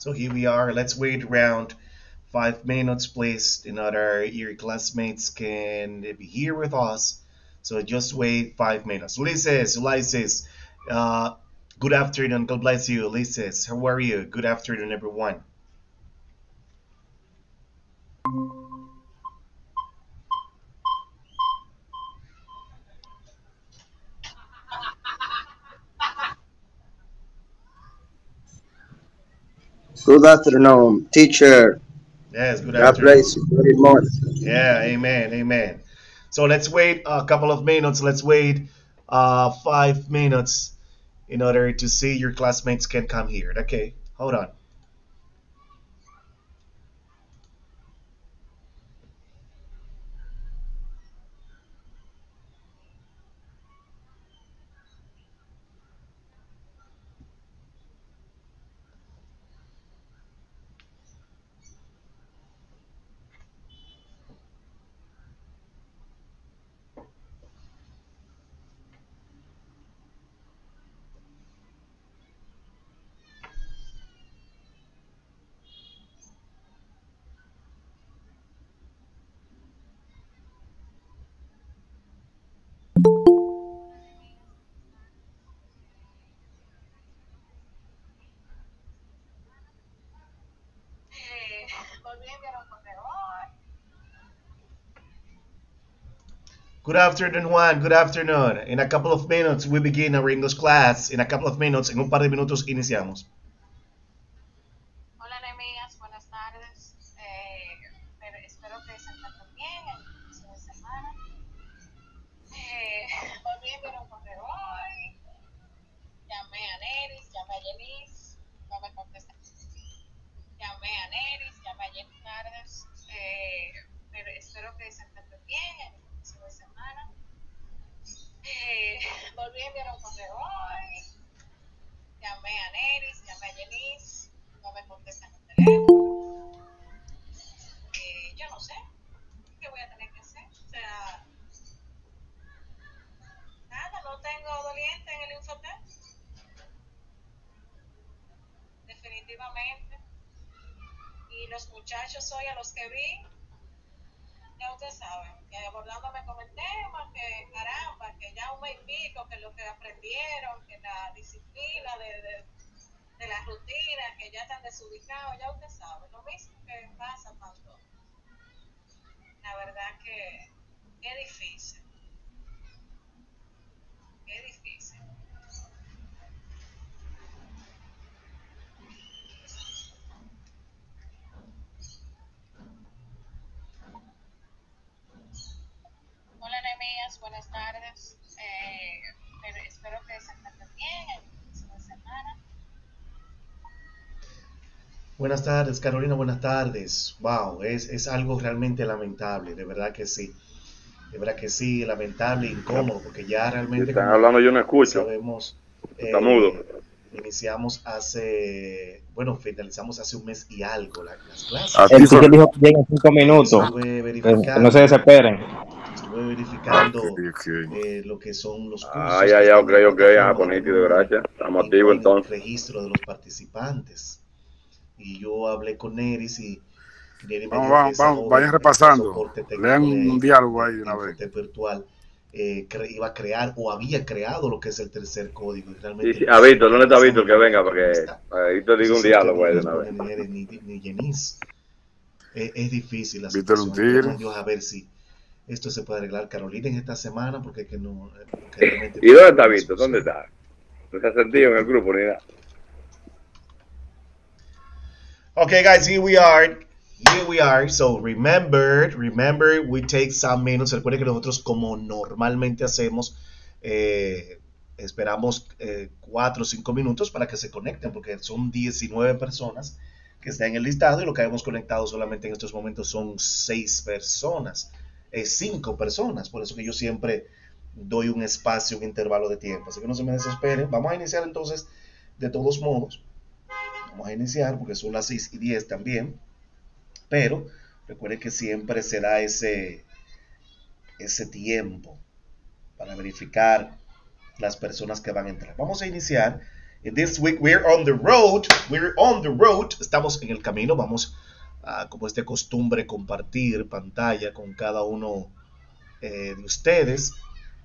So here we are. Let's wait around 5 minutes, please, in order your classmates can be here with us. So just wait 5 minutes. Ulysses, uh, good afternoon. God bless you, Ulysses. How are you? Good afternoon, everyone. Good afternoon, teacher. Yes, good God bless afternoon. you very much. Yeah, amen, amen. So let's wait a couple of minutes. Let's wait 5 minutes in order to see your classmates can come here. Okay, hold on. Good afternoon, Juan. Good afternoon. In a couple of minutes, we begin our English class. In a couple of minutes, en un par de minutos, iniciamos. Buenas tardes, Carolina. Buenas tardes. Wow, es algo realmente lamentable, de verdad que sí. De verdad que sí, lamentable, incómodo, porque ya Si realmente, están como hablando, yo no escucho. sabemos, Está mudo. iniciamos hace, bueno, finalizamos hace un mes y algo las clases. El Así fue. teacher dijo que llega en 5 minutos, Estuve que no se verificando, desesperen. estuve Ok, verificando ok. lo que son los Ah, cursos ya, que ya, están ok, en la ok. Ah, plataforma pues y que nítido, no hay, gracias. Estamos y no activos hay entonces. registro de los participantes. Y yo hablé con Neris y Neri me Vamos, dijo que vamos, esa vamos, vayan joven de repasando. soporte Lean técnico un diálogo ahí de de una vez. Infotep Virtual iba a crear o había creado lo que es el tercer código y Sí, realmente sí. no A sé qué Víctor, está ¿dónde está pasando Víctor? Que porque venga Víctor para no que está. Víctor No diga sé un si usted diálogo no ahí de una vez. responde ni Neris ni Jenis. Es difícil la Víctor un situación. Esperemos tigre. en Dios a ver si esto se puede arreglar, Carolina, en esta semana porque, que no, porque realmente ¿Y no dónde hay está una Víctor? ¿Dónde solución. está? No se ha sentido en el grupo ni nada. Okay, guys, here we are. Here we are. So remember, we take some minutes. Recuerden que nosotros, como normalmente hacemos, esperamos 4 o 5 minutos para que se conecten, porque son 19 personas que están en el listado y lo que hemos conectado solamente en estos momentos son 6 personas, 5 personas. Por eso que yo siempre doy un espacio, un intervalo de tiempo. Así que no se me desesperen. Vamos a iniciar entonces de todos modos. Vamos a iniciar porque son las 6:10 también, pero recuerde que siempre se da ese tiempo para verificar las personas que van a entrar. Vamos a iniciar And this week we're on the road. We're on the road. Estamos en el camino. Vamos a, como es de costumbre, compartir pantalla con cada uno de ustedes.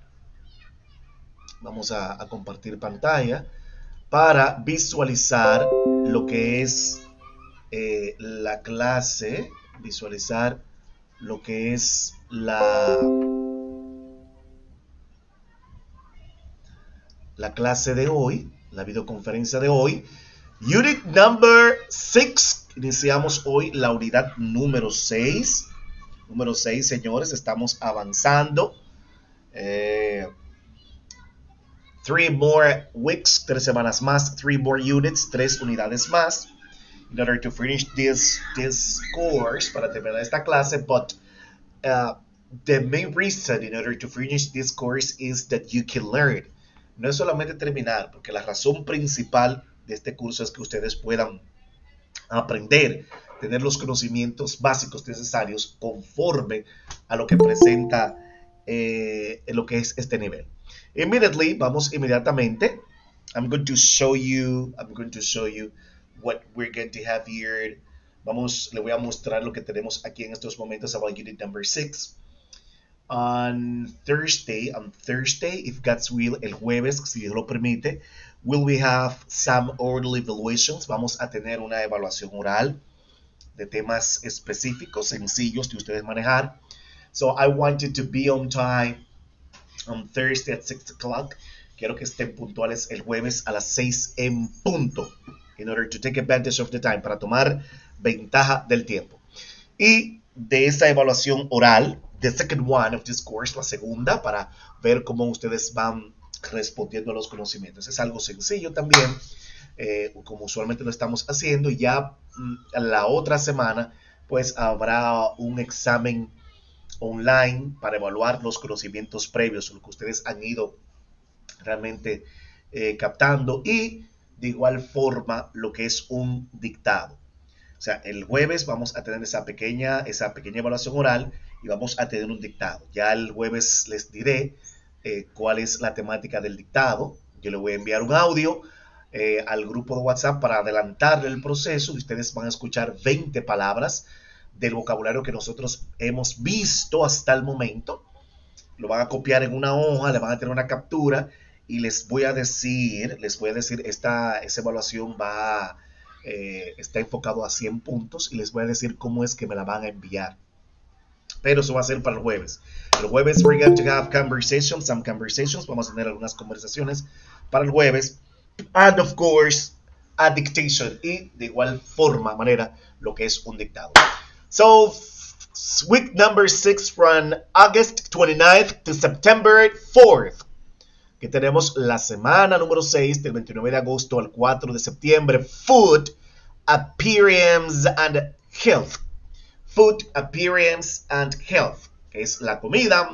Vamos a compartir pantalla para visualizar lo que es la clase, visualizar lo que es la clase de hoy, la videoconferencia de hoy. Unit number 6. Iniciamos hoy la unidad número 6. Número 6, señores, estamos avanzando. 3 more weeks, 3 semanas más, 3 more units, 3 unidades más. In order to finish this course, para terminar esta clase, but the main reason in order to finish this course is that you can learn. No es solamente terminar, porque la razón principal de este curso es que ustedes puedan aprender, tener los conocimientos básicos necesarios conforme a lo que presenta lo que es este nivel. Vamos inmediatamente. I'm going to show you what we're going to have here. Le voy a mostrar lo que tenemos aquí en estos momentos about unit number 6. On Thursday, if God's will, el jueves, si Dios lo permite, will we have some oral evaluations. Vamos a tener una evaluación oral de temas específicos, sencillos de ustedes manejar. So I want you to be on time on Thursday at 6 o'clock. Quiero que estén puntuales el jueves a las 6 en punto. In order to take advantage of the time, para tomar ventaja del tiempo. Y de esa evaluación oral, the second one of this course, la segunda, para ver cómo ustedes van respondiendo a los conocimientos. Es algo sencillo también, como usualmente lo estamos haciendo. Y ya la otra semana, pues habrá un examen online para evaluar los conocimientos previos, lo que ustedes han ido realmente captando, y de igual forma lo que es un dictado. O sea, el jueves vamos a tener esa pequeña evaluación oral y vamos a tener un dictado. Ya el jueves les diré cuál es la temática del dictado. Yo le voy a enviar un audio al grupo de WhatsApp para adelantarle el proceso. Y ustedes van a escuchar 20 palabras del vocabulario que nosotros hemos visto hasta el momento. Lo van a copiar en una hoja, le van a tener una captura y les voy a decir, esa evaluación está enfocado a 100 puntos y les voy a decir cómo es que me la van a enviar. Pero eso va a ser para el jueves. El jueves we're going to have some conversations. Vamos a tener algunas conversaciones para el jueves. And of course, a dictation. Y de igual manera, lo que es un dictado. So, week number 6 from August 29th to September 4th. Que tenemos la semana número 6 del 29 de agosto al 4 de septiembre. Food, appearance and health. Food, appearance and health. Que es la comida,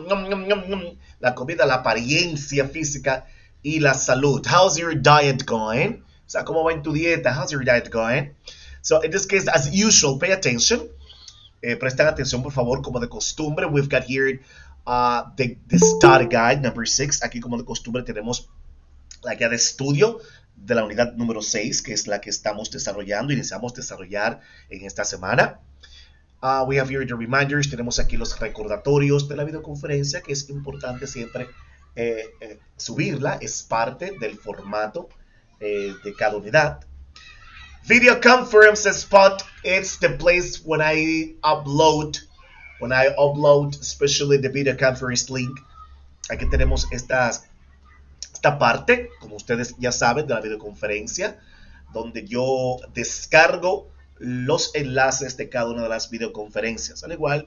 la apariencia física y la salud. How's your diet going? O sea, ¿cómo va en tu dieta? How's your diet going? So, in this case, as usual, pay attention. Presten atención, por favor, como de costumbre. We've got here the study guide number 6. Aquí, como de costumbre, tenemos la guía de estudio de la unidad número 6, que es la que estamos desarrollando, iniciamos a desarrollar en esta semana. We have here the reminders. Tenemos aquí los recordatorios de la videoconferencia, que es importante siempre subirla. Es parte del formato de cada unidad. Video conference spot. It's the place when I upload, especially the video conference link. Aquí tenemos esta parte, como ustedes ya saben, de la videoconferencia, donde yo descargo los enlaces de cada una de las videoconferencias. Al igual,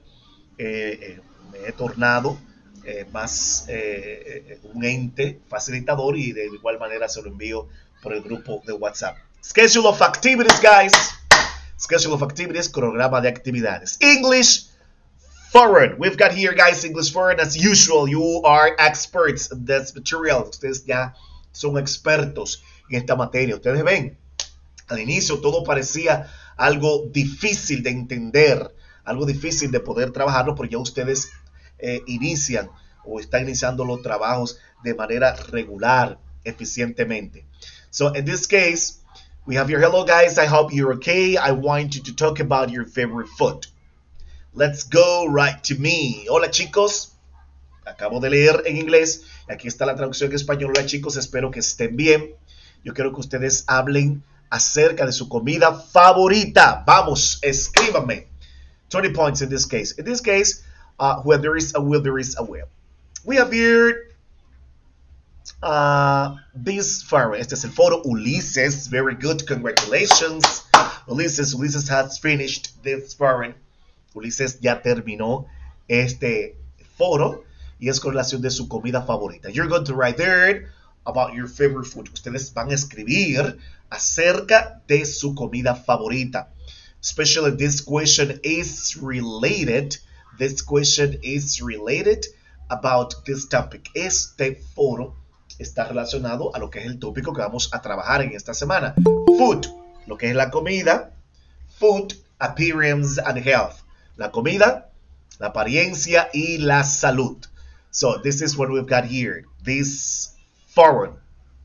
me he tornado más un ente facilitador y de igual manera se lo envío por el grupo de WhatsApp. Schedule of activities, guys. Schedule of activities, cronograma de actividades. English forward. We've got here, guys, English forward. As usual, you are experts in this material. Ustedes ya son expertos en esta materia. Ustedes ven, al inicio todo parecía algo difícil de entender, algo difícil de poder trabajarlo, pero ya ustedes inician o están iniciando los trabajos de manera regular, eficientemente. So in this case, we have your hello guys, I hope you're okay. I want you to talk about your favorite food. Let's go right to me. Hola chicos, acabo de leer en inglés. Aquí está la traducción en español. Hola chicos, espero que estén bien. Yo quiero que ustedes hablen acerca de su comida favorita. Vamos, escríbanme. 20 points in this case. In this case, where there is a will, there is a way. We have here this faro. Este es el foro. Ulises, very good. Congratulations. Ulises has finished this forum. Ulises ya terminó este foro y es con relación de su comida favorita. You're going to write there about your favorite food. Ustedes van a escribir acerca de su comida favorita. Especially this question is related. This question is related about this topic. Este foro está relacionado a lo que es el tópico que vamos a trabajar en esta semana. Food, lo que es la comida. Food, appearance and health. La comida, la apariencia y la salud. So this is what we've got here. This forum.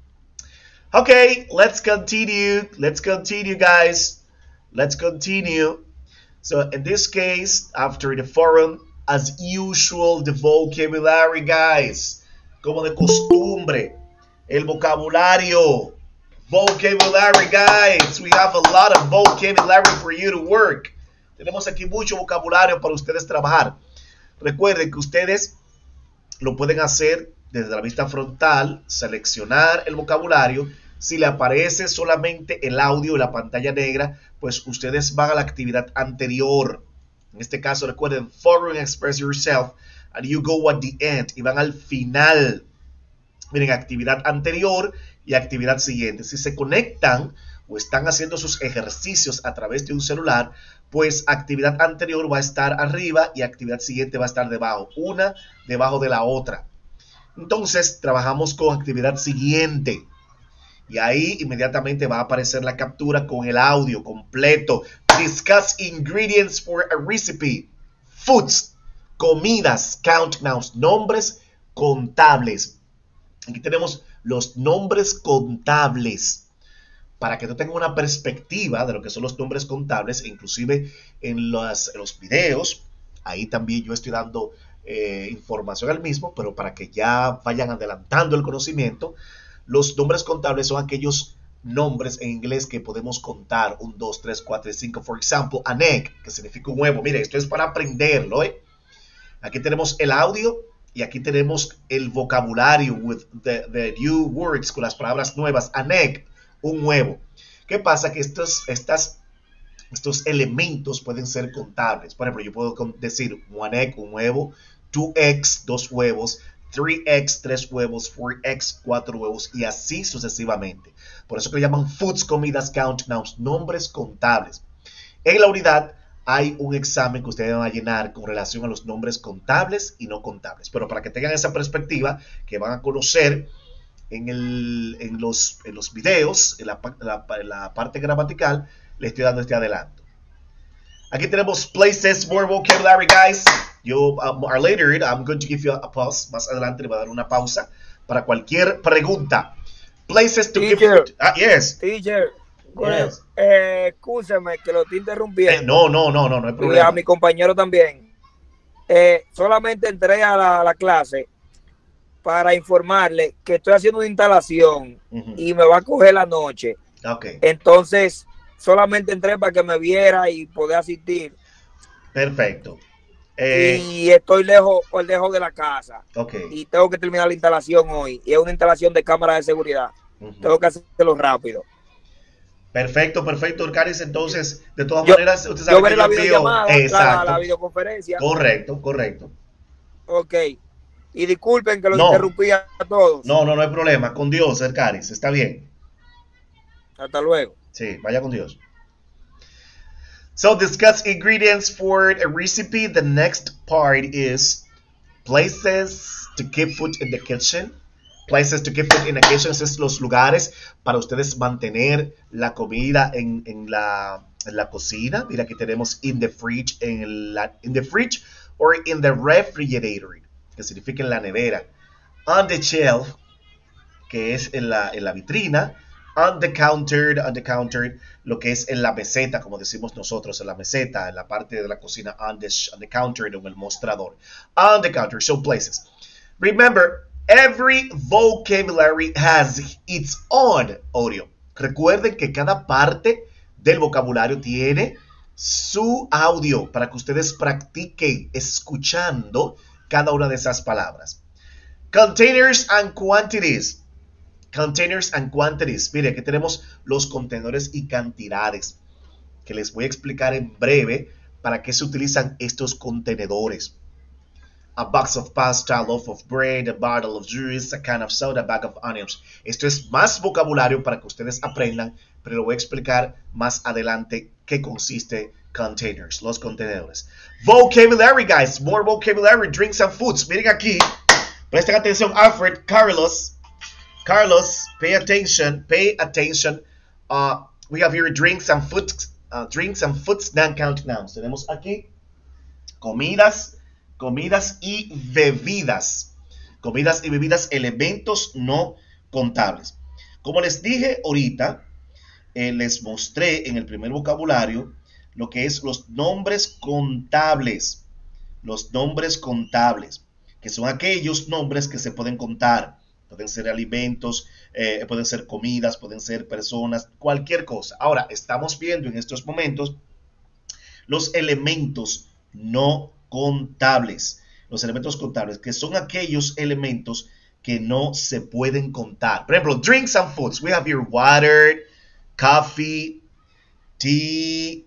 Okay, let's continue. Let's continue, guys. Let's continue. So in this case, after the forum, as usual, the vocabulary, guys. Como de costumbre, el vocabulario. Vocabulary, guys. We have a lot of vocabulary for you to work. Tenemos aquí mucho vocabulario para ustedes trabajar. Recuerden que ustedes lo pueden hacer desde la vista frontal, seleccionar el vocabulario. Si le aparece solamente el audio y la pantalla negra, pues ustedes van a la actividad anterior. En este caso, recuerden, forum, express yourself, and you go at the end, y van al final. Miren, actividad anterior y actividad siguiente. Si se conectan o están haciendo sus ejercicios a través de un celular, pues actividad anterior va a estar arriba y actividad siguiente va a estar debajo, una debajo de la otra. Entonces, trabajamos con actividad siguiente. Y ahí inmediatamente va a aparecer la captura con el audio completo. Discuss ingredients for a recipe. Foods, comidas, count nouns, nombres contables. Aquí tenemos los nombres contables. Para que tú tengas una perspectiva de lo que son los nombres contables, e inclusive en los videos, ahí también yo estoy dando información al mismo, pero para que ya vayan adelantando el conocimiento. Los nombres contables son aquellos nombres en inglés que podemos contar. 1, 2, 3, 4 y 5. For example, an egg, que significa un huevo. Mire, esto es para aprenderlo, ¿eh? Aquí tenemos el audio y aquí tenemos el vocabulario with the new words, con las palabras nuevas. An egg, un huevo. ¿Qué pasa? Que estos elementos pueden ser contables. Por ejemplo, yo puedo decir one egg, un huevo, 2 eggs, 2 huevos, 3 eggs, 3 huevos, 4 eggs, 4 huevos y así sucesivamente. Por eso que le llaman foods, comidas, count nouns, nombres contables. En la unidad hay un examen que ustedes van a llenar con relación a los nombres contables y no contables. Pero para que tengan esa perspectiva que van a conocer en los videos, en la parte gramatical, les estoy dando este adelanto. Aquí tenemos places, more vocabulary, guys. Later, I'm going to give you a pause. Más adelante le voy a dar una pausa para cualquier pregunta. Places to Teacher, give... yes. Teacher, Yes. Excúseme que lo estoy interrumpiendo. No hay Y problema. a mi compañero también. Solamente entré a la clase para informarle que estoy haciendo una instalación y me va a coger la noche. Okay. Entonces, solamente entré para que me viera y poder asistir. Perfecto. Y estoy lejos de la casa. Okay. Y tengo que terminar la instalación hoy. Y es una instalación de cámara de seguridad. Tengo que hacerlo rápido. Perfecto, Orcaris. Entonces, de todas maneras, usted sabe yo veré que la yo envío... videollamada, Exacto. la videoconferencia. Correcto. Ok. Y disculpen que lo interrumpí a todos. No hay problema. Con Dios, Orcaris. Está bien. Hasta luego. Sí, vaya con Dios. So, discuss ingredients for a recipe. The next part is places to keep food in the kitchen. Places to keep food in the kitchen es los lugares para ustedes mantener la comida en la cocina. Mira, aquí tenemos in the fridge, in the fridge or in the refrigerator, que significa en la nevera. On the shelf, que es en la vitrina. Undecounted, lo que es en la meseta, como decimos nosotros, en la meseta, en la parte de la cocina, on the counter, en el mostrador. On the counter, so places. Remember, every vocabulary has its own audio. Recuerden que cada parte del vocabulario tiene su audio para que ustedes practiquen escuchando cada una de esas palabras. Containers and quantities. Containers and quantities. Mire, aquí tenemos los contenedores y cantidades, que les voy a explicar en breve para qué se utilizan estos contenedores. A box of pasta, a loaf of bread, a bottle of juice, a can of soda, a bag of onions. Esto es más vocabulario para que ustedes aprendan, pero lo voy a explicar más adelante qué consiste containers, los contenedores. Vocabulary, guys. More vocabulary, drinks and foods. Miren aquí. Presten atención, Alfred, Carlos, pay attention. We have here drinks and foods, non-count nouns. Tenemos aquí comidas y bebidas. Comidas y bebidas, elementos no contables. Como les dije ahorita, les mostré en el primer vocabulario lo que es los nombres contables. Los nombres contables, que son aquellos nombres que se pueden contar. Pueden ser alimentos, pueden ser comidas, pueden ser personas, cualquier cosa. Ahora, estamos viendo en estos momentos los elementos no contables. Los elementos contables, que son aquellos elementos que no se pueden contar. Por ejemplo, drinks and foods. We have here water, coffee, tea,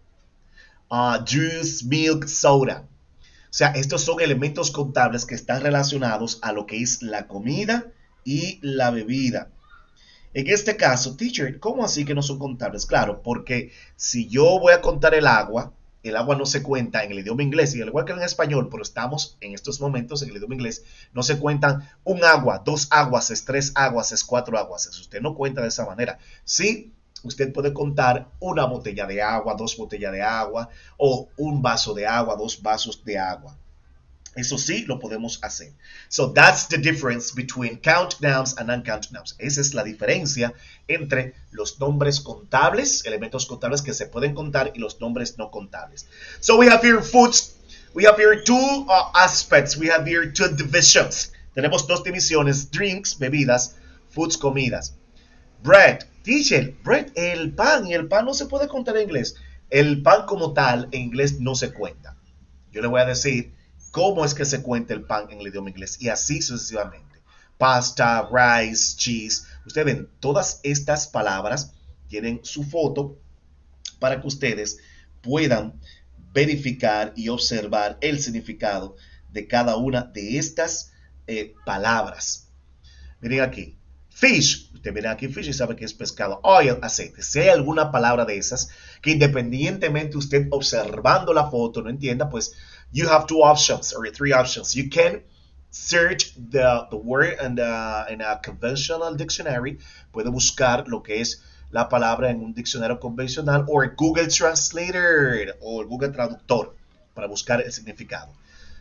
juice, milk, soda. O sea, estos son elementos contables que están relacionados a lo que es la comida y la bebida. En este caso, teacher, ¿cómo así que no son contables? Claro, porque si yo voy a contar el agua no se cuenta en el idioma inglés, y al igual que en español, pero estamos en estos momentos en el idioma inglés, no se cuentan un agua, 2 aguas, 3 aguas, 4 aguas. Usted no cuenta de esa manera. Sí, usted puede contar una botella de agua, 2 botellas de agua, o un vaso de agua, 2 vasos de agua. Eso sí lo podemos hacer. So that's the difference between count nouns and non-count nouns. Esa es la diferencia entre los nombres contables, elementos contables que se pueden contar, y los nombres no contables. So we have here foods. We have here two aspects. We have here two divisions. Tenemos 2 divisiones: drinks, bebidas; foods, comidas. Bread. Teacher, bread, el pan. Y el pan no se puede contar en inglés. El pan como tal en inglés no se cuenta. Yo le voy a decir cómo es que se cuenta el pan en el idioma inglés, y así sucesivamente. Pasta, rice, cheese. Ustedes ven, todas estas palabras tienen su foto para que ustedes puedan verificar y observar el significado de cada una de estas palabras. Miren aquí. Fish. Usted miren aquí fish y sabe que es pescado. Oil, aceite. Si hay alguna palabra de esas que independientemente usted observando la foto no entienda, pues you have 2 options or 3 options. You can search the word in a conventional dictionary. Puede buscar lo que es la palabra en un diccionario convencional, o Google Translator o Google Traductor para buscar el significado.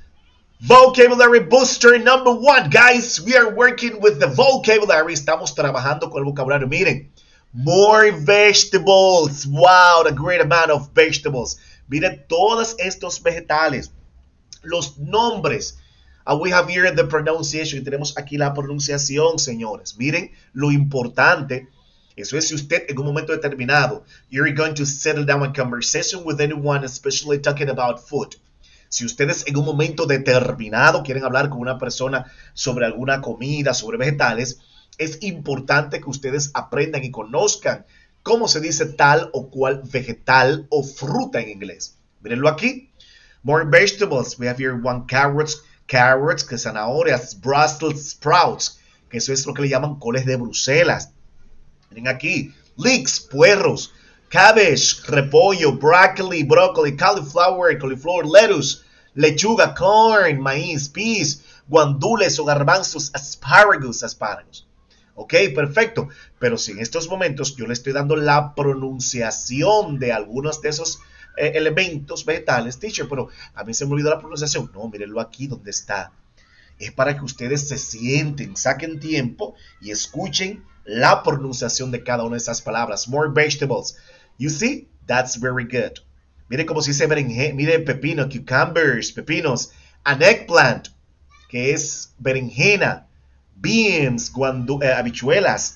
Vocabulary booster number 1, guys. We are working with the vocabulary. Estamos trabajando con el vocabulario. Miren, more vegetables. Wow, a great amount of vegetables. Miren todos estos vegetales. Los nombres. We have here the pronunciation. Tenemos aquí la pronunciación, señores. Miren lo importante. Eso es si usted en un momento determinado, you're going to settle down a conversation with anyone, especially talking about food. Si ustedes en un momento determinado quieren hablar con una persona sobre alguna comida, sobre vegetales, es importante que ustedes aprendan y conozcan cómo se dice tal o cual vegetal o fruta en inglés. Mírenlo aquí. More vegetables. We have here 1 carrots, que zanahorias, Brussels sprouts, que eso es lo que le llaman coles de Bruselas. Miren aquí. Leeks, puerros. Cabbage, repollo, brócoli, cauliflower, lettuce, lechuga, corn, maíz, peas, guandules o garbanzos, espárragos. Ok, perfecto. Pero si en estos momentos yo le estoy dando la pronunciación de algunos de esos elementos vegetales, teacher, pero a mí se me olvidó la pronunciación. No, mírenlo aquí donde está. es para que ustedes se sienten, saquen tiempo y escuchen la pronunciación de cada una de esas palabras. More vegetables. You see? That's very good. Mire cómo se dice berenjena, mire pepino, cucumbers, pepinos, an eggplant, que es berenjena, beans, habichuelas,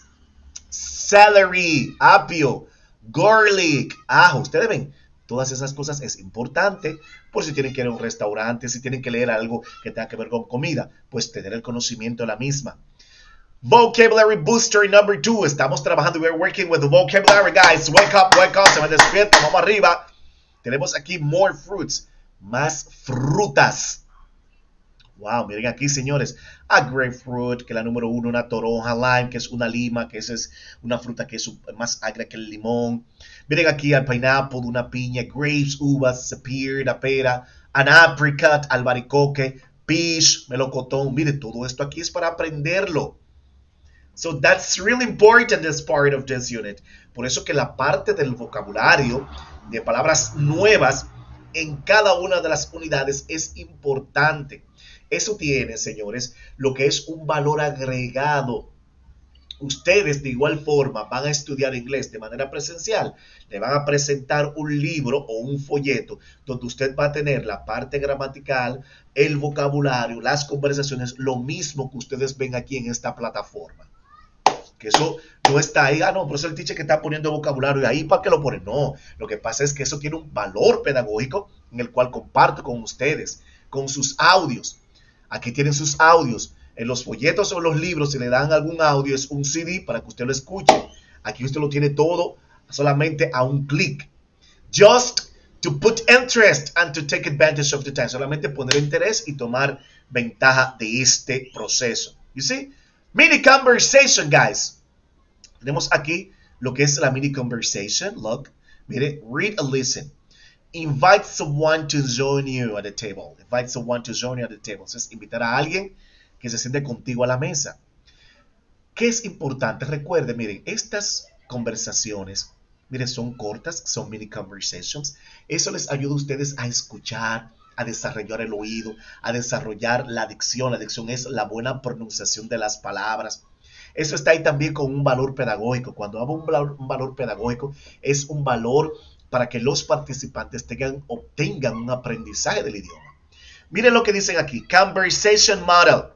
celery, apio, garlic, ajo. Ustedes ven, todas esas cosas es importante por si tienen que ir a un restaurante, si tienen que leer algo que tenga que ver con comida, pues tener el conocimiento de la misma. Vocabulary Booster number 2. Estamos trabajando, we're working with the vocabulary, guys. Wake up, se me despierta, vamos arriba. Tenemos aquí more fruits, más frutas. Wow, miren aquí, señores, a grapefruit, que es la número 1, una toronja, lime, que es una lima, que es una fruta que es más agria que el limón. Miren aquí al pineapple, una piña, grapes, uvas, pear, la pera, an apricot, albaricoque, peach, melocotón. Miren, todo esto aquí es para aprenderlo. So that's really important, this part of this unit. Por eso que la parte del vocabulario, de palabras nuevas en cada una de las unidades es importante. Eso tiene, señores, lo que es un valor agregado. Ustedes de igual forma van a estudiar inglés de manera presencial. Le van a presentar un libro o un folleto donde usted va a tener la parte gramatical, el vocabulario, las conversaciones, lo mismo que ustedes ven aquí en esta plataforma. Que eso no está ahí, no, pero es el teacher que está poniendo vocabulario ahí, ¿para qué lo ponen? No, lo que pasa es que eso tiene un valor pedagógico en el cual comparto con ustedes, con sus audios. Aquí tienen sus audios. En los folletos o los libros, si le dan algún audio, es un CD para que usted lo escuche. Aquí usted lo tiene todo solamente a un clic. Just to put interest and to take advantage of the time. Solamente poner interés y tomar ventaja de este proceso. You see? Mini conversation, guys. Tenemos aquí lo que es la mini conversation. Look, mire, read and listen. Invite someone to join you at the table. Invite someone to join you at the table. Es invitar a alguien que se siente contigo a la mesa. ¿Qué es importante? Recuerde, miren, estas conversaciones, miren, son cortas, son mini conversations. Eso les ayuda a ustedes a escuchar, a desarrollar el oído, a desarrollar la dicción. La dicción es la buena pronunciación de las palabras. Eso está ahí también con un valor pedagógico. Cuando hablo un valor pedagógico, es un valor para que los participantes obtengan un aprendizaje del idioma. Miren lo que dicen aquí. Conversation model.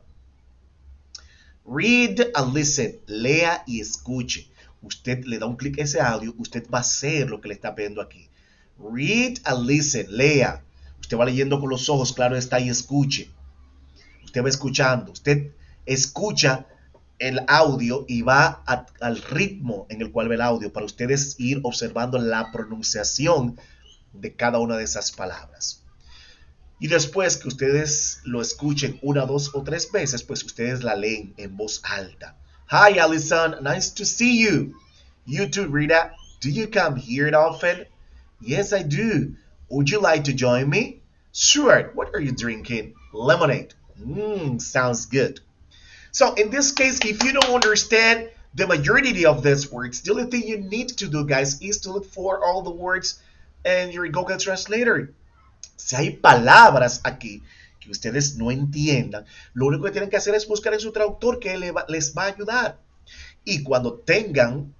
Read and listen. Lea y escuche. Usted le da un clic a ese audio. Usted va a hacer lo que le está viendo aquí. Read and listen. Lea. Usted va leyendo con los ojos, claro está, y escuche. Usted va escuchando. Usted escucha el audio y va al ritmo en el cual ve el audio para ustedes ir observando la pronunciación de cada una de esas palabras. Y después que ustedes lo escuchen 1, 2 o 3 veces, pues ustedes la leen en voz alta. Hi, Allison. Nice to see you. You too, Rita. Do you come here often? Yes, I do. Would you like to join me? Sure. What are you drinking? Lemonade. Sounds good. So in this case, if you don't understand the majority of these words, the only thing you need to do, guys, is to look for all the words in your Google Translator. Si hay palabras aquí que ustedes no entiendan, lo único que tienen que hacer es buscar en su traductor que les va a ayudar. Y cuando obtengan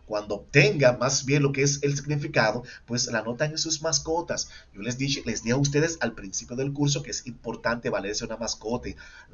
más bien lo que es el significado, pues la anotan en sus mascotas. Yo les dije a ustedes al principio del curso que es importante valerse de una mascota,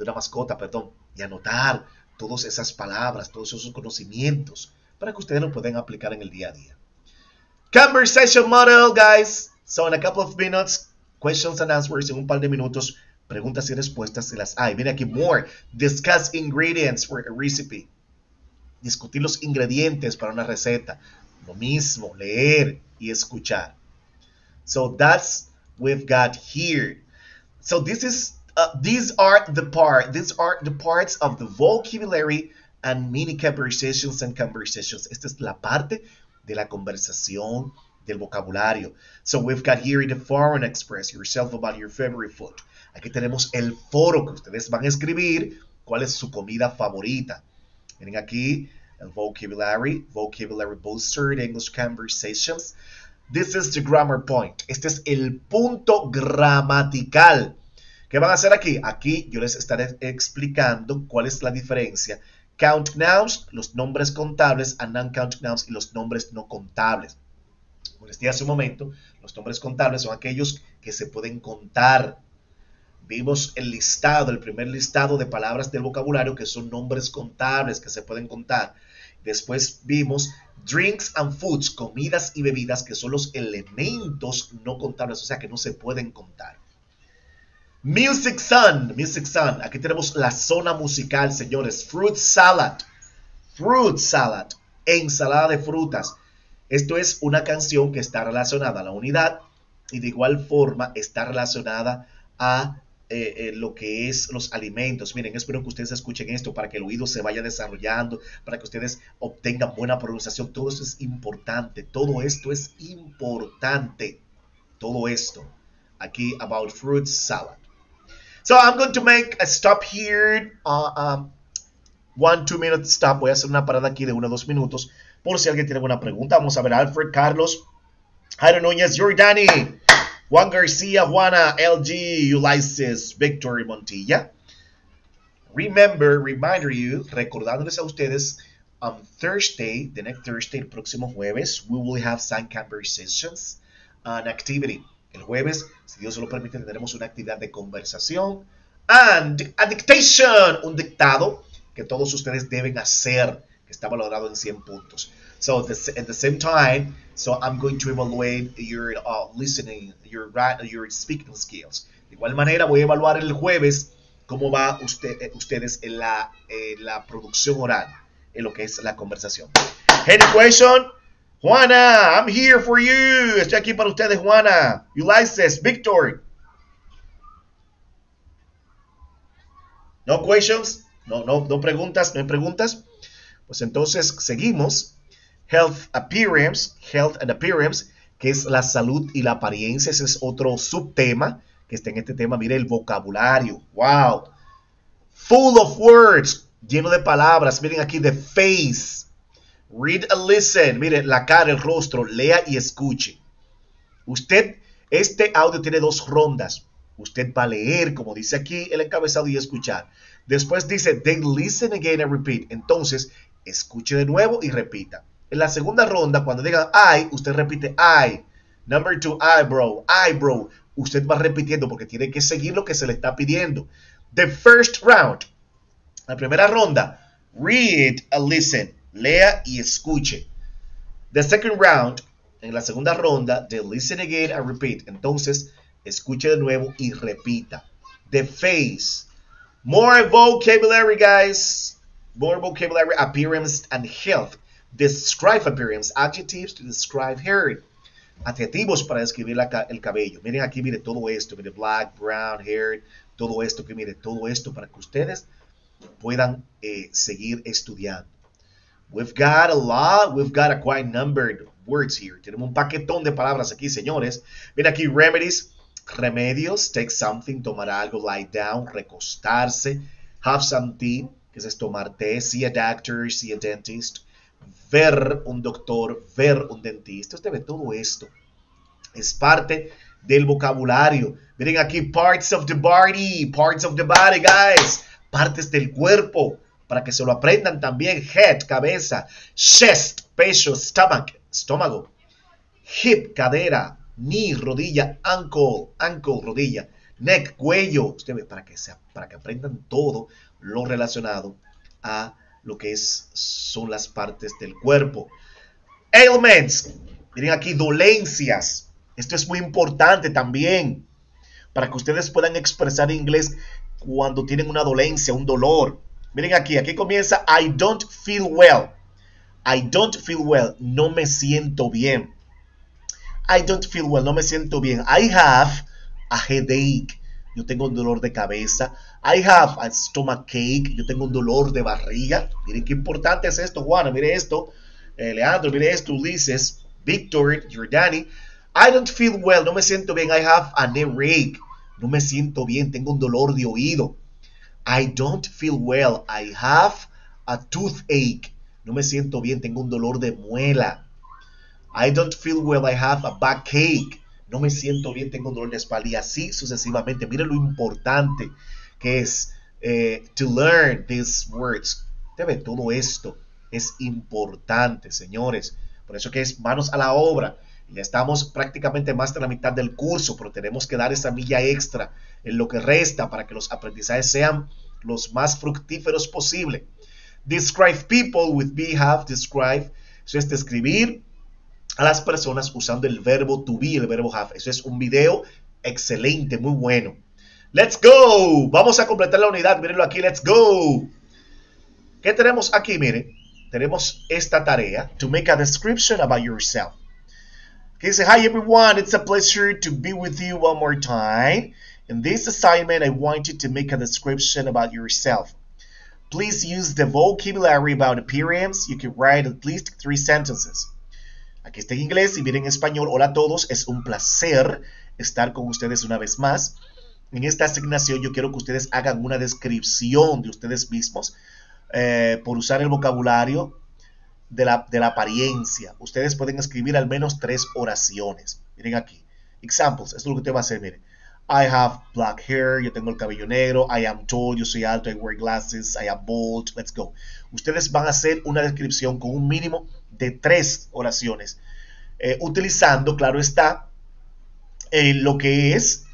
y anotar todas esas palabras, todos esos conocimientos, para que ustedes lo puedan aplicar en el día a día. Conversation model, guys. So in a couple of minutes, questions and answers, en un par de minutos, preguntas y respuestas si las hay. Viene aquí more. Discuss ingredients for a recipe. Discutir los ingredientes para una receta. Lo mismo, leer y escuchar. So that's we've got here. So these are the parts of the vocabulary and mini conversations and conversations. Esta es la parte de la conversación, del vocabulario. So we've got here the forum, express yourself about your favorite food. Aquí tenemos el foro que ustedes van a escribir cuál es su comida favorita. Miren aquí el vocabulary booster de English conversations. This is the grammar point. Este es el punto gramatical ¿Qué van a hacer aquí? Aquí yo les estaré explicando cuál es la diferencia. Count nouns, los nombres contables, and non-count nouns y los nombres no contables. Como les dije hace un momento, los nombres contables son aquellos que se pueden contar. Vimos el listado, el primer listado de palabras del vocabulario que son nombres contables que se pueden contar. Después vimos drinks and foods, comidas y bebidas, que son los elementos no contables, o sea que no se pueden contar. Music Sun, aquí tenemos la zona musical, señores. Fruit salad, ensalada de frutas. Esto es una canción que está relacionada a la unidad y de igual forma está relacionada a lo que es los alimentos. Miren, espero que ustedes escuchen esto para que el oído se vaya desarrollando, para que ustedes obtengan buena pronunciación. Todo eso es importante, todo esto es importante, todo esto aquí about fruit salad. So I'm going to make a stop here, 1-2 minute stop. Voy a hacer una parada aquí de 1 o 2 minutos por si alguien tiene alguna pregunta. Vamos a ver, Alfred, Carlos, Jairo Núñez, Jordani, Juan García, Juana, LG, Ulises, Victor Montilla. Reminder you, recordándoles a ustedes, on Thursday, the next Thursday, el próximo jueves, we will have some conversations, an activity. El jueves, si Dios lo permite, tendremos una actividad de conversación and a dictation, un dictado que todos ustedes deben hacer, que está valorado en 100 puntos. So at the same time, so I'm going to evaluate your listening, your speaking skills. De igual manera, voy a evaluar el jueves cómo va ustedes en la producción oral, en lo que es la conversación. Any question? Juana, I'm here for you. Estoy aquí para ustedes, Juana. Ulises, Victor. No questions? No preguntas, no hay preguntas. Pues entonces seguimos. Health and appearance, que es la salud y la apariencia. Ese es otro subtema que está en este tema. Mire el vocabulario. Wow. Full of words. Lleno de palabras. Miren aquí, the face. Read and listen. Mire, la cara, el rostro. Lea y escuche. Este audio tiene 2 rondas. Usted va a leer, como dice aquí, el encabezado y escuchar. Después dice, then listen again and repeat. Entonces, escuche de nuevo y repita. En la segunda ronda, cuando diga I, usted repite I. Number 2, I, bro. Usted va repitiendo porque tiene que seguir lo que se le está pidiendo. The first round. La primera ronda, read and listen. Lea y escuche. The second round, en la segunda ronda, the listen again and repeat. Entonces, escuche de nuevo y repita. The face. More vocabulary, guys. More vocabulary, appearance and health. Describe appearance. Adjectives to describe hair. Adjetivos para describir el cabello. Miren aquí, mire todo esto. Mire black, brown, hair. Todo esto, que mire todo esto para que ustedes puedan seguir estudiando. We've got a quite numbered words here. Tenemos un paquetón de palabras aquí, señores. Miren aquí, remedios, take something, tomar algo, lie down, recostarse, have some tea, que es tomar té, see a doctor, see a dentist, ver un doctor, ver un dentista. Usted ve todo esto. Es parte del vocabulario. Miren aquí, parts of the body, guys. Partes del cuerpo, para que se lo aprendan también. Head, cabeza. Chest, pecho. Stomach, estómago. Hip, cadera. Knee, rodilla. Ankle, rodilla. Neck, cuello. Usted ve, para que aprendan todo lo relacionado a lo que son las partes del cuerpo. Ailments. Miren aquí, dolencias. Esto es muy importante también, para que ustedes puedan expresar en inglés cuando tienen una dolencia, un dolor. Miren aquí comienza I don't feel well. I don't feel well, no me siento bien. I don't feel well, no me siento bien. I have a headache, yo tengo un dolor de cabeza. I have a stomachache, yo tengo un dolor de barriga. Miren qué importante es esto, Juana, mire esto. Leandro, mire esto, Ulises, Victor, Jordani. I don't feel well, no me siento bien. I have an earache, no me siento bien, tengo un dolor de oído. I don't feel well, I have a toothache, no me siento bien, tengo un dolor de muela. I don't feel well, I have a backache, no me siento bien, tengo dolor de espalda y así sucesivamente. Miren lo importante que es to learn these words. Todo esto es importante, señores. Por eso que es manos a la obra. Ya estamos prácticamente más de la mitad del curso, pero tenemos que dar esa milla extra en lo que resta para que los aprendizajes sean los más fructíferos posible. Describe people with be, have, describe. Eso es describir a las personas usando el verbo to be, el verbo have. Eso es un video excelente, muy bueno. Let's go. Vamos a completar la unidad. Mírenlo aquí. Let's go. ¿Qué tenemos aquí? Miren, tenemos esta tarea. To make a description about yourself. Que dice, hi everyone, it's a pleasure to be with you one more time. In this assignment, I want you to make a description about yourself. Please use the vocabulary about appearance. You can write at least 3 sentences. Aquí está en inglés y miren en español. Hola a todos, es un placer estar con ustedes una vez más. En esta asignación yo quiero que ustedes hagan una descripción de ustedes mismos por usar el vocabulario de la apariencia. Ustedes pueden escribir al menos 3 oraciones. Miren aquí. Examples. Esto es lo que usted va a hacer. Miren. I have black hair. Yo tengo el cabello negro. I am tall. Yo soy alto. I wear glasses. I am bald. Let's go. Ustedes van a hacer una descripción con un mínimo de 3 oraciones. Utilizando, claro está, lo que es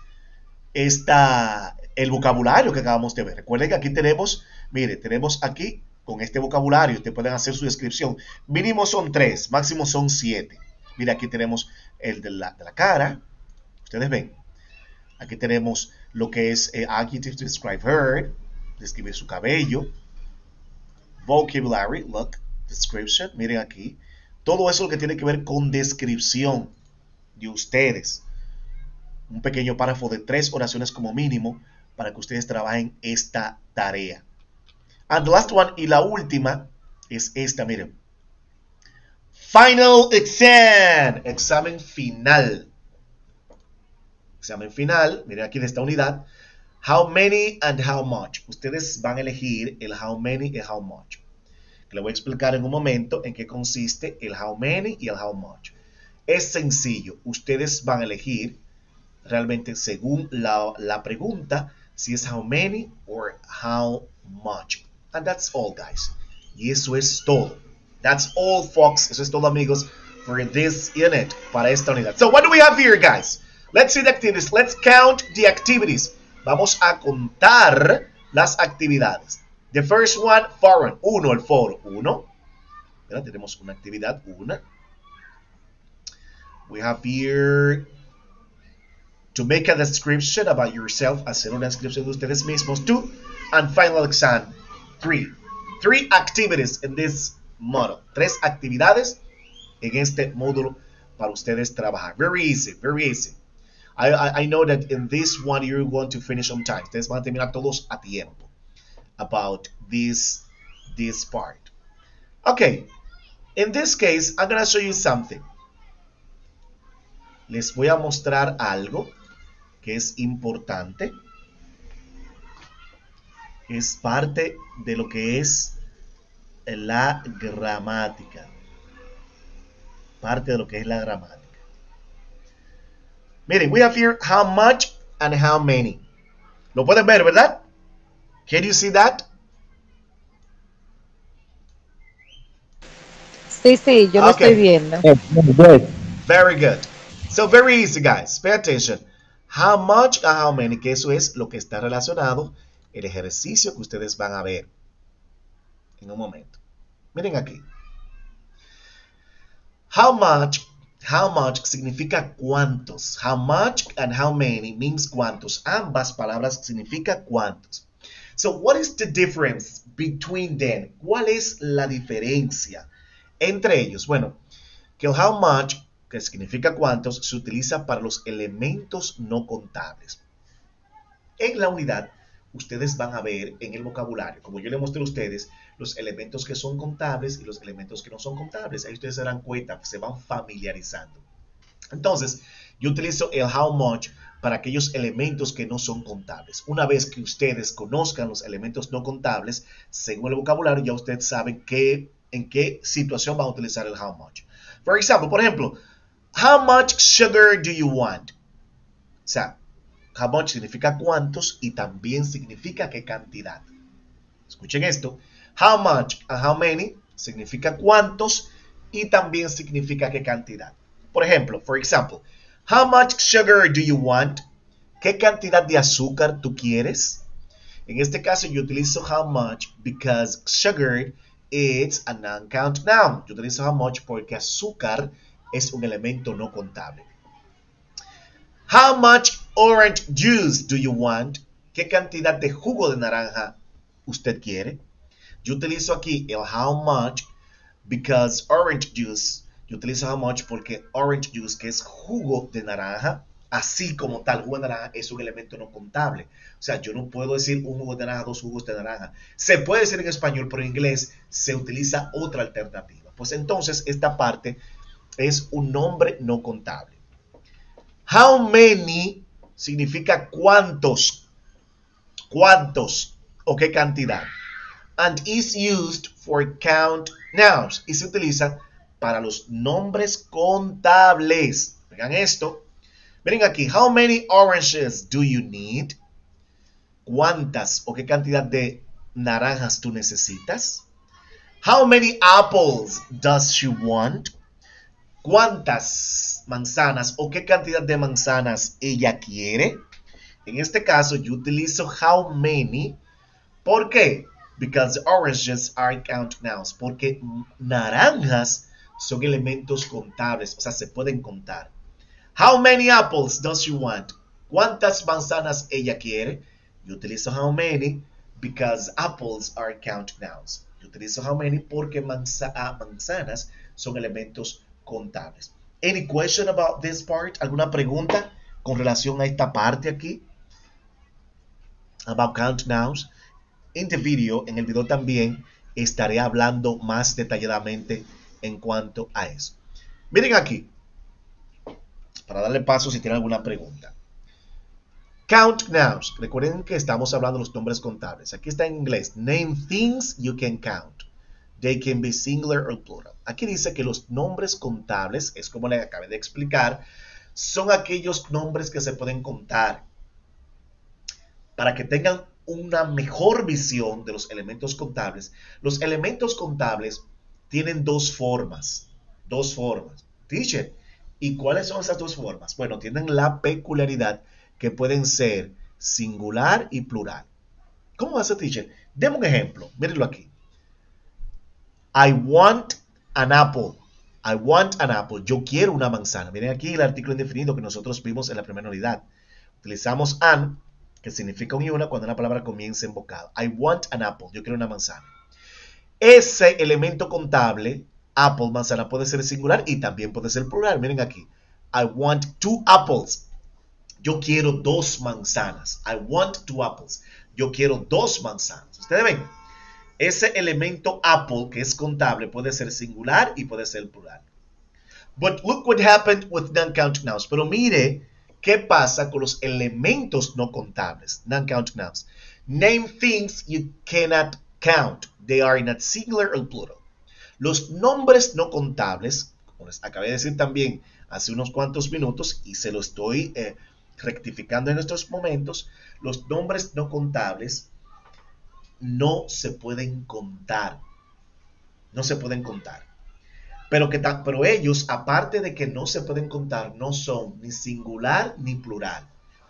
el vocabulario que acabamos de ver. Recuerden que aquí tenemos, mire, tenemos aquí con este vocabulario, ustedes pueden hacer su descripción. Mínimo son 3, máximo son 7. Mira, aquí tenemos el de la cara. Ustedes ven. Aquí tenemos lo que es adjective to describe her, describir su cabello. Vocabulary, look, description, miren aquí. Todo eso lo que tiene que ver con descripción de ustedes. Un pequeño párrafo de 3 oraciones como mínimo para que ustedes trabajen esta tarea. And the last one, y la última, es esta, miren. Final exam. Examen final. Examen final, miren aquí de esta unidad. How many and how much. Ustedes van a elegir el how many y how much. Le voy a explicar en un momento en qué consiste el how many y el how much. Es sencillo. Ustedes van a elegir realmente según la pregunta si es how many or how much. And that's all, guys. Y eso es todo. That's all, folks. Eso es todo, amigos, for this unit, para esta unidad. So, what do we have here, guys? Let's see the activities. Let's count the activities. Vamos a contar las actividades. The first one, foreign. 1, el foro. 1. Mira, tenemos una actividad. 1. We have here to make a description about yourself. Hacer una descripción de ustedes mismos. 2. And final exam. 3. 3 activities in this model. 3 actividades en este módulo para ustedes trabajar. Very easy, very easy. I know that in this one you're going to finish on time. Ustedes van a terminar todos a tiempo. About this part. Okay, in this case, I'm going to show you something. Les voy a mostrar algo que es importante. Es parte de lo que es la gramática. Parte de lo que es la gramática. Miren, we have here how much and how many. Lo pueden ver, ¿verdad? Can you see that? Sí, yo lo estoy viendo. Very good. So, very easy, guys. Pay attention. How much and how many, que eso es lo que está relacionado, el ejercicio que ustedes van a ver en un momento. Miren aquí. How much significa cuántos. How much and how many means cuántos. Ambas palabras significan cuántos. So, what is the difference between them? ¿Cuál es la diferencia entre ellos? Bueno, que el how much, que significa cuántos, se utiliza para los elementos no contables. En la unidad, ustedes van a ver en el vocabulario, como yo les mostré a ustedes, los elementos que son contables y los elementos que no son contables. Ahí ustedes se darán cuenta, se van familiarizando. Entonces, yo utilizo el how much para aquellos elementos que no son contables. Una vez que ustedes conozcan los elementos no contables, según el vocabulario, ya ustedes saben en qué situación van a utilizar el how much. For example, por ejemplo, how much sugar do you want? sea, how much significa cuántos y también significa qué cantidad. Escuchen esto. How much and how many significa cuántos y también significa qué cantidad. Por ejemplo, for example, how much sugar do you want? ¿Qué cantidad de azúcar tú quieres? En este caso yo utilizo how much because sugar is a non-count noun. Yo utilizo how much porque azúcar es un elemento no contable. How much orange juice do you want? ¿Qué cantidad de jugo de naranja usted quiere? Yo utilizo aquí el how much because orange juice. Yo utilizo how much porque orange juice, que es jugo de naranja, así como tal, jugo de naranja es un elemento no contable. O sea, yo no puedo decir un jugo de naranja, dos jugos de naranja. Se puede decir en español, pero en inglés se utiliza otra alternativa. Pues entonces esta parte es un nombre no contable. How many significa cuántos, cuántos o qué cantidad. And is used for count nouns. Y se utiliza para los nombres contables. Vean esto. Miren aquí. How many oranges do you need? ¿Cuántas o qué cantidad de naranjas tú necesitas? How many apples does she want? ¿Cuántas manzanas o qué cantidad de manzanas ella quiere? En este caso yo utilizo how many. ¿Por qué? Because oranges are count nouns. Porque naranjas son elementos contables, o sea, se pueden contar. How many apples does she want? ¿Cuántas manzanas ella quiere? Yo utilizo how many because apples are count nouns. Yo utilizo how many porque manzanas son elementos contables. Any question about this part? ¿Alguna pregunta con relación a esta parte aquí? About count nouns. En el video también estaré hablando más detalladamente en cuanto a eso. Miren aquí, para darle paso si tienen alguna pregunta. Count nouns. Recuerden que estamos hablando de los nombres contables. Aquí está en inglés. Name things you can count. They can be singular or plural. Aquí dice que los nombres contables, es como les acabé de explicar, son aquellos nombres que se pueden contar. Para que tengan una mejor visión de los elementos contables. Los elementos contables tienen dos formas. Dos formas. Teacher, ¿y cuáles son esas dos formas? Bueno, tienen la peculiaridad que pueden ser singular y plural. ¿Cómo hace, teacher? Deme un ejemplo. Mírenlo aquí. I want an apple. I want an apple. Yo quiero una manzana. Miren aquí el artículo indefinido que nosotros vimos en la primera unidad. Utilizamos an, que significa un y una cuando una palabra comienza en vocado. I want an apple. Yo quiero una manzana. Ese elemento contable, apple, manzana, puede ser singular y también puede ser plural. Miren aquí. I want 2 apples. Yo quiero 2 manzanas. I want 2 apples. Yo quiero 2 manzanas. Ustedes ven. Ese elemento apple, que es contable, puede ser singular y puede ser plural. But look what happened with non-count nouns. Pero mire qué pasa con los elementos no contables, non-count nouns. Name things you cannot count. They are not singular or plural. Los nombres no contables, como les acabé de decir también hace unos cuantos minutos, y se lo estoy rectificando en estos momentos, los nombres no contables no se pueden contar. No se pueden contar. Pero ellos, aparte de que no se pueden contar, no son ni singular ni plural.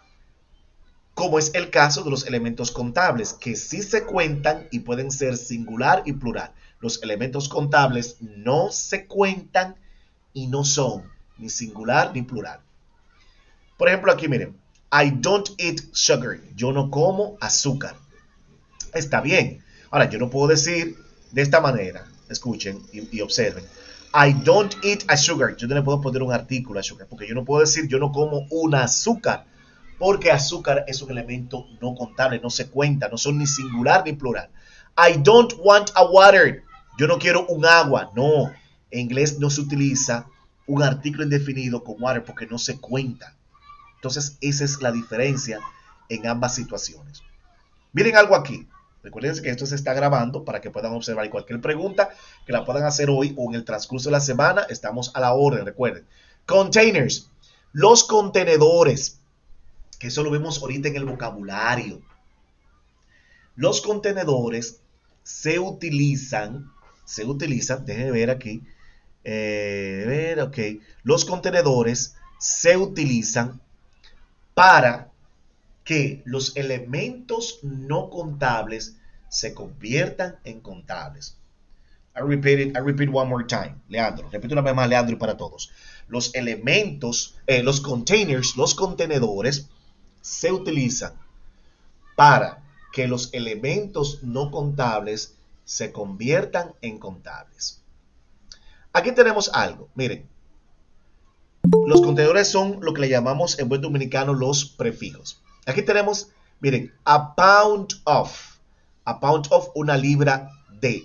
Como es el caso de los elementos contables, que sí se cuentan y pueden ser singular y plural. Los elementos contables no se cuentan y no son ni singular ni plural. Por ejemplo, aquí miren. I don't eat sugar. Yo no como azúcar. Está bien. Ahora, yo no puedo decir de esta manera. Escuchen y observen. I don't eat a sugar. Yo no le puedo poner un artículo a sugar. Porque yo no puedo decir yo no como una azúcar. Porque azúcar es un elemento no contable. No se cuenta. No son ni singular ni plural. I don't want a water. Yo no quiero un agua. No. En inglés no se utiliza un artículo indefinido con water porque no se cuenta. Entonces, esa es la diferencia en ambas situaciones. Miren algo aquí. Recuerden que esto se está grabando para que puedan observar y cualquier pregunta que la puedan hacer hoy o en el transcurso de la semana, estamos a la orden, recuerden. Containers, los contenedores. que eso lo vemos ahorita en el vocabulario. Los contenedores se utilizan, déjenme ver aquí, ok, los contenedores se utilizan para que los elementos no contables se conviertan en contables. I repeat one more time. Leandro, repito una vez más, Leandro, y para todos. Los elementos, los containers, los contenedores, se utilizan para que los elementos no contables se conviertan en contables. Aquí tenemos algo, miren. Los contenedores son lo que le llamamos en buen dominicano los prefijos. Aquí tenemos, miren, a pound of, una libra de.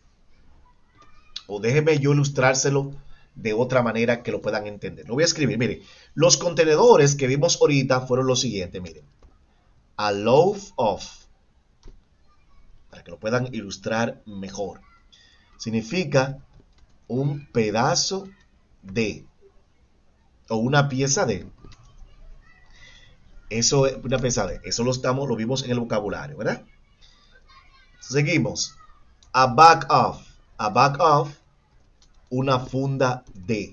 O déjenme yo ilustrárselo de otra manera que lo puedan entender. Lo voy a escribir, miren. Los contenedores que vimos ahorita fueron los siguientes, miren. A loaf of, para que lo puedan ilustrar mejor. Significa un pedazo de, o una pieza de. Eso es una pieza de. Eso lo vimos en el vocabulario, ¿verdad? Seguimos. A bag of. A bag of, una funda de.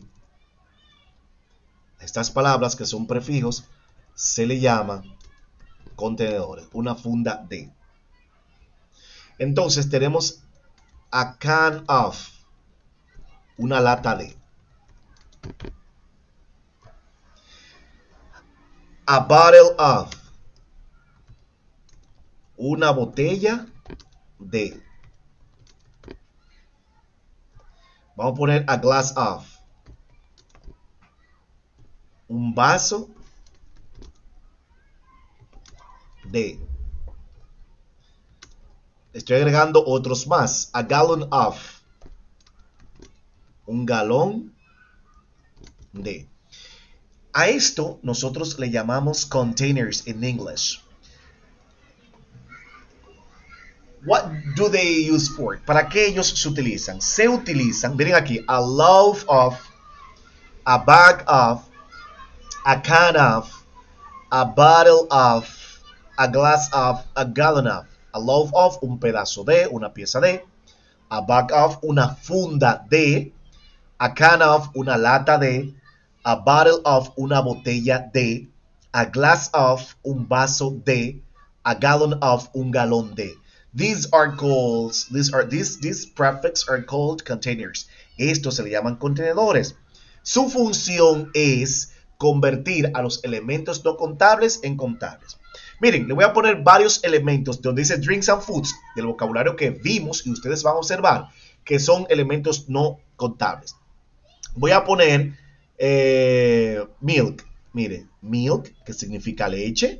Estas palabras que son prefijos se le llaman contenedores, una funda de. Entonces tenemos a can of, una lata de. A bottle of, una botella de. Vamos a poner a glass of, un vaso de. Estoy agregando otros más. A gallon of, un galón de. A esto nosotros le llamamos containers in English. What do they use for? ¿Para qué ellos se utilizan? Se utilizan, miren aquí, a loaf of, a bag of, a can of, a bottle of, a glass of, a gallon of. A loaf of, un pedazo de, una pieza de. A bag of, una funda de. A can of, una lata de. A bottle of, una botella de. A glass of, un vaso de. A gallon of, un galón de. These prefixes are called containers. Estos se le llaman contenedores. Su función es convertir a los elementos no contables en contables. Miren, le voy a poner varios elementos donde dice drinks and foods, del vocabulario que vimos y ustedes van a observar que son elementos no contables. Voy a poner milk. Mire, milk, que significa leche.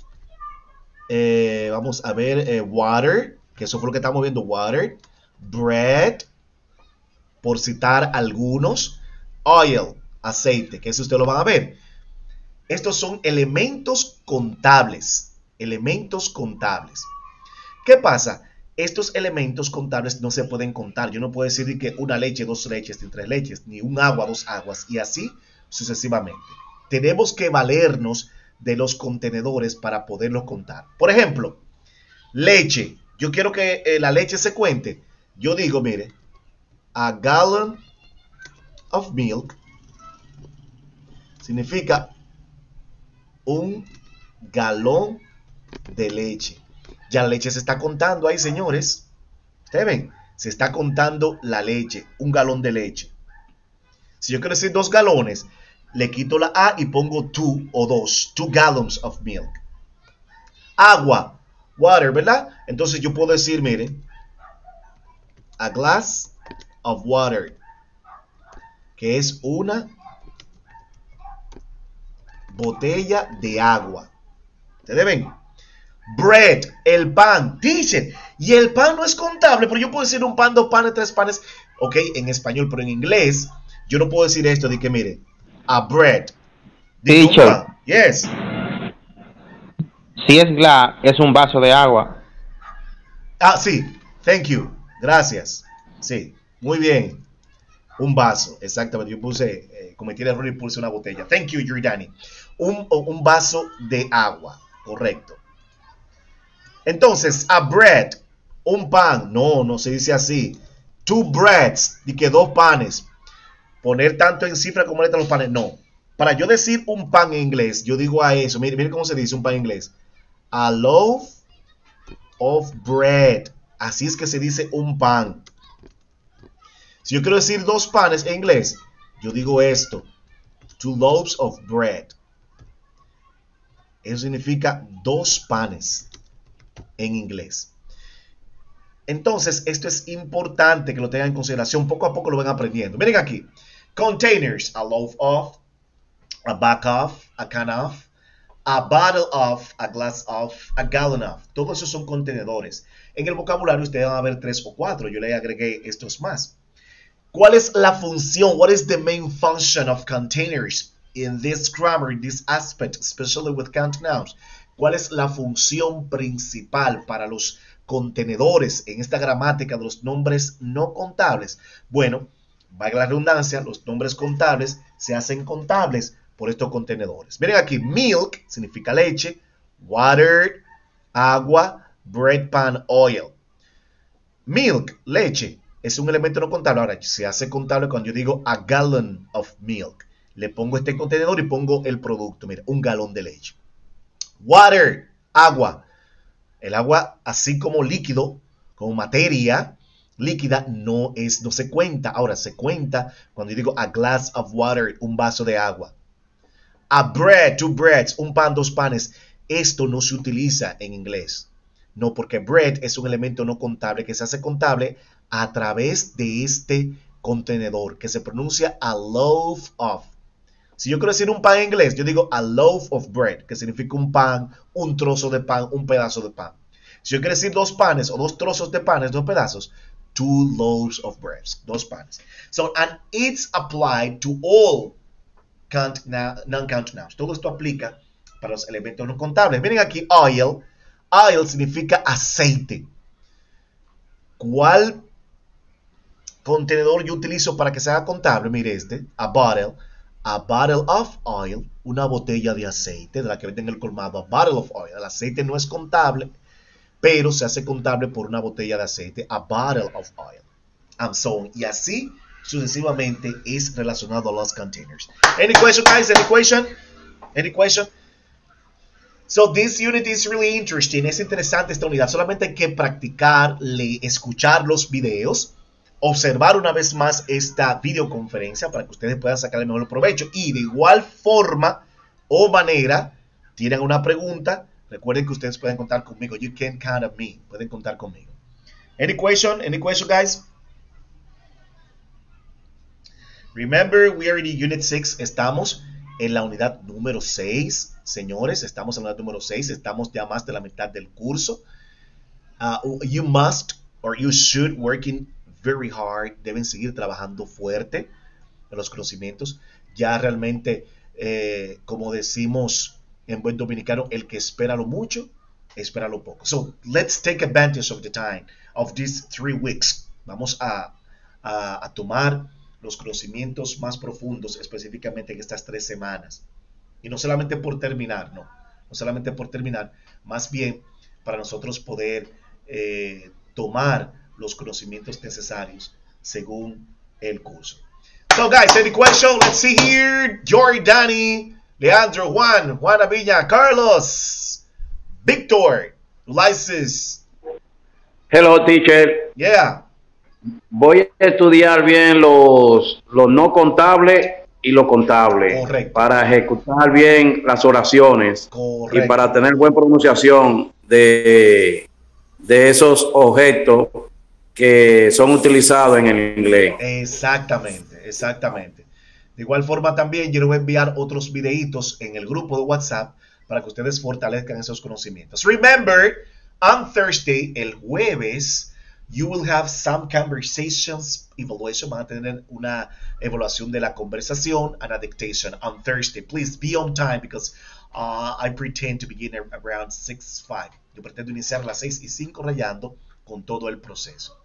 Vamos a ver, water, que eso fue lo que estamos viendo, water. Bread, por citar algunos. Oil, aceite, que eso ustedes lo van a ver. Estos son elementos contables. Elementos contables. ¿Qué pasa? Estos elementos contables no se pueden contar. Yo no puedo decir que una leche, dos leches, ni tres leches, ni un agua, dos aguas, y así sucesivamente. Tenemos que valernos de los contenedores para poderlos contar. Por ejemplo, leche. Yo quiero que la leche se cuente. Yo digo, mire, a gallon of milk significa un galón de leche. Ya la leche se está contando ahí, señores. Ustedes ven, se está contando la leche, un galón de leche. Si yo quiero decir 2 galones, le quito la A y pongo 2 o 2. 2 gallons of milk. Agua, water, ¿verdad? Entonces yo puedo decir, miren, a glass of water, que es una botella de agua. ¿Ustedes ven? Bread, el pan, teacher. Y el pan no es contable, pero yo puedo decir un pan, 2 panes, 3 panes. Ok, en español, pero en inglés, yo no puedo decir esto de que, mire, a bread. Teacher. Yes. Si es glass, es un vaso de agua. Ah, sí. Thank you. Gracias. Sí. Muy bien. Un vaso, exactamente. Yo cometí el error y puse una botella. Thank you, Jordani. Un vaso de agua, correcto. Entonces, a bread, un pan. No se dice así. Two breads, y que 2 panes. Poner tanto en cifra como letra los panes, no. Para yo decir un pan en inglés, yo digo a eso. Mire cómo se dice un pan en inglés. A loaf of bread. Así es que se dice un pan. Si yo quiero decir 2 panes en inglés, yo digo esto. 2 loaves of bread. Eso significa 2 panes en inglés. Entonces, esto es importante que lo tengan en consideración. Poco a poco lo van aprendiendo. Miren aquí. Containers. A loaf of. A bag of. A can of. A bottle of. A glass of. A gallon of. Todos esos son contenedores. En el vocabulario ustedes van a ver 3 o 4. Yo le agregué estos más. ¿Cuál es la función? What is the main function of containers in this grammar, in this aspect, especially with count nouns? ¿Cuál es la función principal para los contenedores en esta gramática de los nombres no contables? Bueno, valga la redundancia, los nombres contables se hacen contables por estos contenedores. Miren aquí, milk significa leche, water, agua, bread, pan, oil. Milk, leche, es un elemento no contable. Ahora, se hace contable cuando yo digo a gallon of milk. Le pongo este contenedor y pongo el producto. Mira, un galón de leche. Water, agua. El agua, así como líquido, como materia líquida, no se cuenta. Ahora, se cuenta cuando yo digo a glass of water, un vaso de agua. A bread, 2 breads, un pan, 2 panes. Esto no se utiliza en inglés. No, porque bread es un elemento no contable que se hace contable a través de este contenedor que se pronuncia a loaf of. Si yo quiero decir un pan en inglés, yo digo a loaf of bread, que significa un pan, un trozo de pan, un pedazo de pan. Si yo quiero decir 2 panes o 2 trozos de panes, 2 pedazos, 2 loaves of bread, 2 panes. So, and it's applied to all non-count nouns. Todo esto aplica para los elementos no contables. Miren aquí, oil. Oil significa aceite. ¿Cuál contenedor yo utilizo para que sea contable? Mire este, a bottle of oil, una botella de aceite, de la que venden en el colmado, a bottle of oil. El aceite no es contable, pero se hace contable por una botella de aceite, a bottle of oil, and so on. Y así sucesivamente es relacionado a los containers. Any question, guys? Any question? So this unit is really interesting. Es interesante esta unidad. Solamente hay que practicar, escuchar los videos, observar una vez más esta videoconferencia para que ustedes puedan sacar el mejor provecho. Y de igual forma o manera, tienen una pregunta, recuerden que ustedes pueden contar conmigo. You can count on me. Pueden contar conmigo. Any question? Any question, guys? Remember, we are in Unit 6. Estamos en la unidad número 6. Señores, estamos en la unidad número 6. Estamos ya más de la mitad del curso. You must or you should working very hard. Deben seguir trabajando fuerte en los conocimientos. Ya realmente, como decimos en buen dominicano, el que espera lo mucho, espera lo poco. So, let's take advantage of the time of these 3 weeks. Vamos a tomar los conocimientos más profundos, específicamente en estas 3 semanas. Y no solamente por terminar, no solamente por terminar, más bien para nosotros poder tomar los conocimientos necesarios según el curso. So guys, any question? Let's see here. Jordani, Leandro, Juan Avilla, Carlos, Victor, Ulises. Hello, teacher. Yeah. Voy a estudiar bien los no contables y lo contable. Correcto. Para ejecutar bien las oraciones. Correcto. Y para tener buena pronunciación de esos objetos que son utilizados en el inglés. Exactamente. De igual forma también yo les voy a enviar otros videitos en el grupo de WhatsApp para que ustedes fortalezcan esos conocimientos. Remember, on Thursday, el jueves, you will have some conversations evaluation. Van a tener una evaluación de la conversación and a dictation on Thursday. Please be on time because I pretend to begin around 6:05. Yo pretendo iniciar a las 6:05 rayando con todo el proceso.